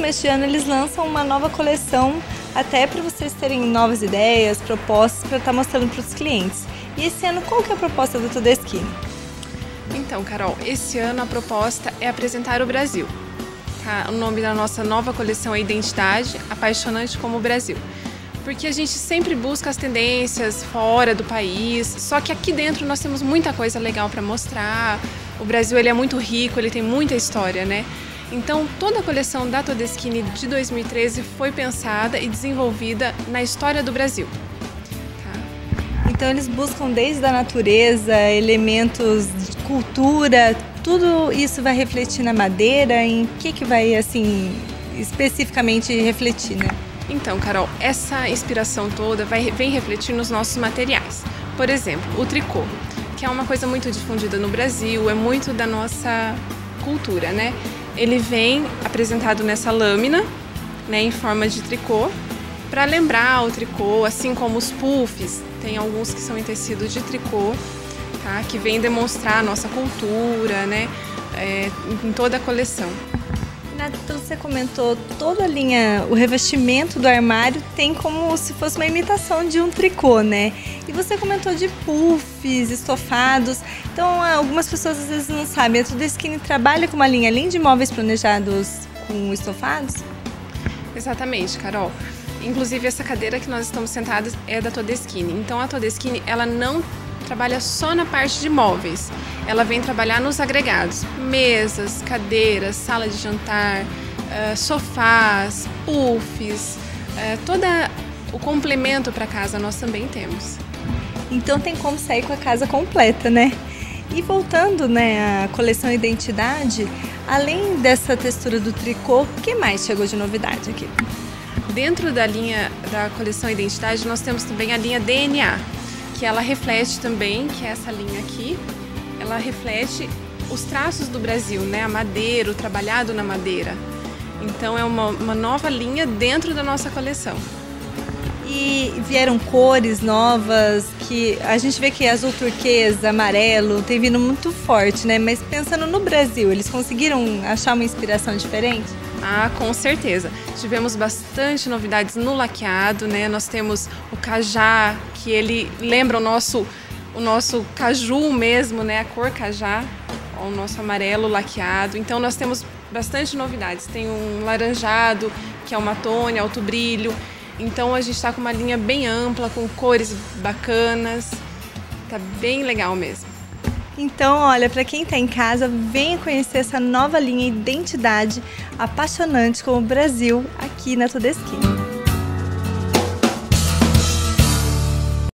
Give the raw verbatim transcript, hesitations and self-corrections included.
começo de ano eles lançam uma nova coleção, até para vocês terem novas ideias, propostas para estar mostrando para os clientes. E esse ano, qual que é a proposta do Todeschini? Então, Carol, esse ano a proposta é apresentar o Brasil. Tá? O nome da nossa nova coleção é Identidade, Apaixonante como o Brasil. Porque a gente sempre busca as tendências fora do país, só que aqui dentro nós temos muita coisa legal para mostrar. O Brasil ele é muito rico, ele tem muita história, né? Então toda a coleção da Todeschini de dois mil e treze foi pensada e desenvolvida na história do Brasil. Tá? Então eles buscam desde a natureza, elementos de cultura, tudo isso vai refletir na madeira, em que que vai assim especificamente refletir, né? Então, Carol, essa inspiração toda vai, vem refletir nos nossos materiais. Por exemplo, o tricô, que é uma coisa muito difundida no Brasil, é muito da nossa cultura, né? Ele vem apresentado nessa lâmina, né, em forma de tricô, para lembrar o tricô, assim como os puffs, tem alguns que são em tecido de tricô, tá? Que vem demonstrar a nossa cultura, né, é, em toda a coleção. Então você comentou, toda a linha, o revestimento do armário tem como se fosse uma imitação de um tricô, né? E você comentou de puffs, estofados, então algumas pessoas às vezes não sabem, a Todeschini trabalha com uma linha além de móveis planejados com estofados? Exatamente, Carol. Inclusive essa cadeira que nós estamos sentados é da Todeschini, então a Todeschini ela não trabalha só na parte de móveis, ela vem trabalhar nos agregados, mesas, cadeiras, sala de jantar, uh, sofás, puffs, uh, todo o complemento para casa nós também temos. Então tem como sair com a casa completa, né? E voltando, né, à coleção Identidade, além dessa textura do tricô, o que mais chegou de novidade aqui? Dentro da linha da coleção Identidade nós temos também a linha D N A, que ela reflete também, que é essa linha aqui, ela reflete os traços do Brasil, né? A madeira, o trabalhado na madeira. Então é uma, uma nova linha dentro da nossa coleção. E vieram cores novas, que a gente vê que azul turquesa, amarelo, tem vindo muito forte, né? Mas pensando no Brasil, eles conseguiram achar uma inspiração diferente? Ah, com certeza. Tivemos bastante novidades no laqueado, né? Nós temos o cajá, que ele lembra o nosso, o nosso caju mesmo, né? A cor cajá, o nosso amarelo laqueado. Então nós temos bastante novidades. Tem um laranjado, que é uma tônia, alto brilho. Então a gente está com uma linha bem ampla, com cores bacanas. Tá bem legal mesmo. Então, olha, para quem está em casa, venha conhecer essa nova linha Identidade, apaixonante como o Brasil, aqui na Todeschini.